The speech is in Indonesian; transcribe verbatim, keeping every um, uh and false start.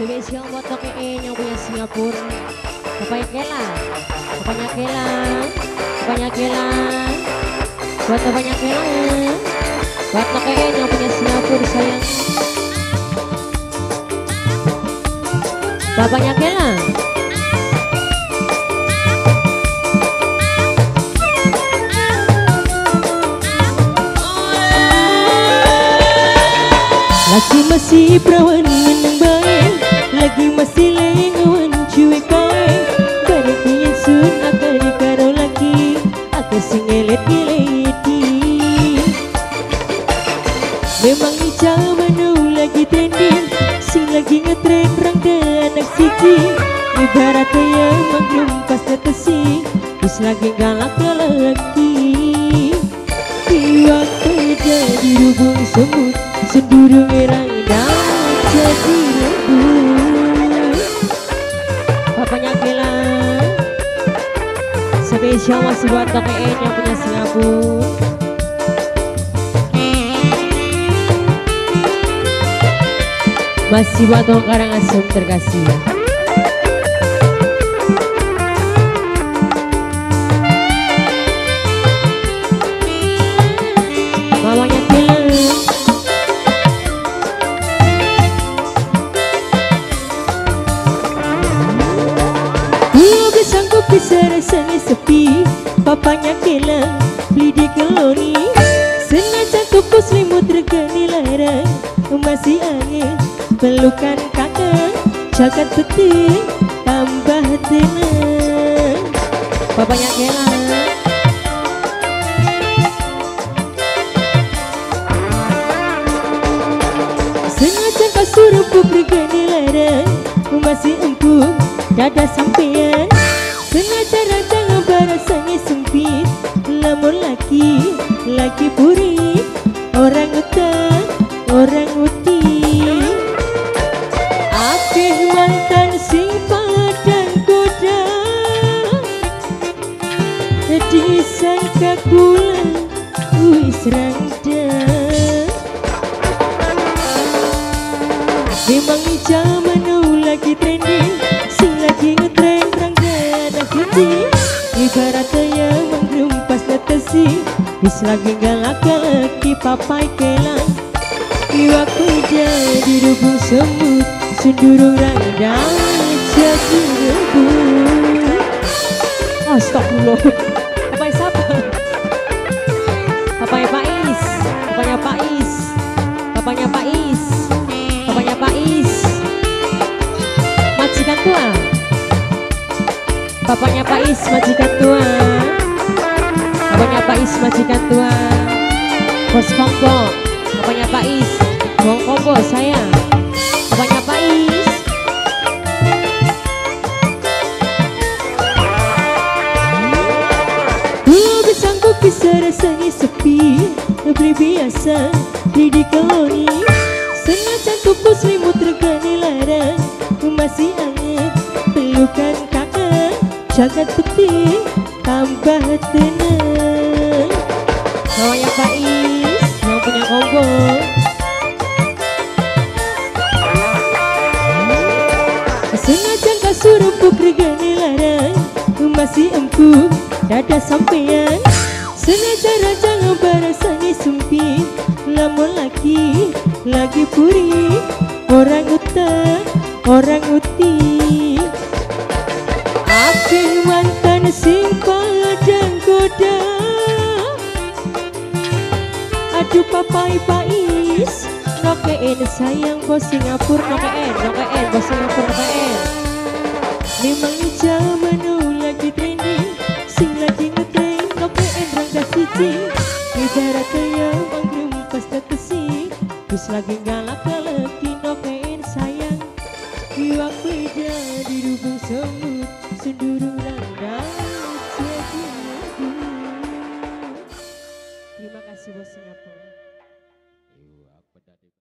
Spesial buat Toke yang punya Singapura. Bapaknya Kela, bapaknya Kela, bapaknya Kela, buat bapaknya Kela, buat Toke yang punya Singapura sayang. Bapaknya Kela. Lagi masih perawan menembang, lagi masih lengawan cuek kae. Barang yang sun akan dikaro lagi, aku sing ngelet-ngeleti. Memang di zaman now lagi trending, sing lagi ngetren rangga anak siji. Ibarat yang maklum pas tetesi, wis lagi galak lagi. Di waktu jadi hubung semut, sendurung erang daun jadi lembut. Bapaknya Kela, spesial masih buat Toke yang punya Singapura. Masih buat Tong Karangasem terkasih. Mamanya Kela. Sanggup bisa rasanya sepi, papanya Kela beli di keloni. Sengaja toko selimut regani larang, masih angin pelukan kakak, jagat peti tambah tenang. Papanya Kela. Sengaja kasur empuk regani larang, masih empuk dada sampean. Sengaja rancang barasanya sempit, lamun laki, laki puri, orang utan, orang uti. Akeh mantan sing padang goda, disangka kula wis rangda. Memang di zaman now lagi trending, sing lagi ngetren rangga anak siji. Ibarat yang mengrumpas netesi, wis lagi galak-galaki papai Kela. Di waktu jadi hubung semut, sendurung rangdang jadi rebut. Astagfirullah. Papai siapa? Papai Pais, papanya Pais, papanya Pais, papanya Pais. Majikan tua, papanya Pais majikan tua, papanya Pais majikan tua. Bos Kombo, papanya Pais, Bong Kombo saya, papanya Pais. Belum sanggup bisa rasanya sepi, beli biasa beli di keloni. Sengaja tuku selimut regani larang, masih angin pelukan kakak, jagat peti tambah tenang. Namanya Pais yang punya Kombo. Sengaja kasur empuk regani larang, masih empuk dada sampean. Sengaja rancang barasanya sempit, lamun laki, lagi puri, orang utan, orang uti. Akeh mantan sing padang goda, aduh papai Pais, nokeen sayang bos Singapura, nokeen, nokeen bos Singapura, nokeen. Memang di zaman now lagi trending, sing lagi ngetren, nokeen rangga siji. Ibarat yang mengrumpas tetesi, wis lagi galak-galaki nokeen sayang. Di waktu jadi hubung semut, sendurung rangdang jadi rebut. Terima kasih bos Singapura.